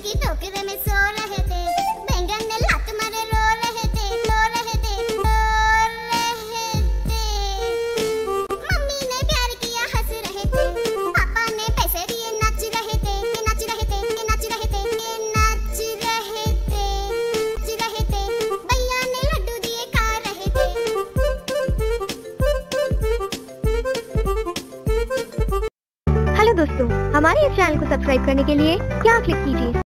की टोकरे में सो रहे थे, बैंगन ने लात मारे रो रहे थे, रो रहे थे, रो रहे थे। मम्मी ने प्यार किया हंस रहे थे, पापा ने पैसे दिए नाच रहे थे, नाच रहे थे, नाच रहे थे, नाच रहे थे, नाच रहे थे। भैया ने लड्डू दिए खा रहे थे। हेलो दोस्तों, हमारे इस चैनल को सब्सक्राइब करने के लिए यहाँ क्लिक कीजिए।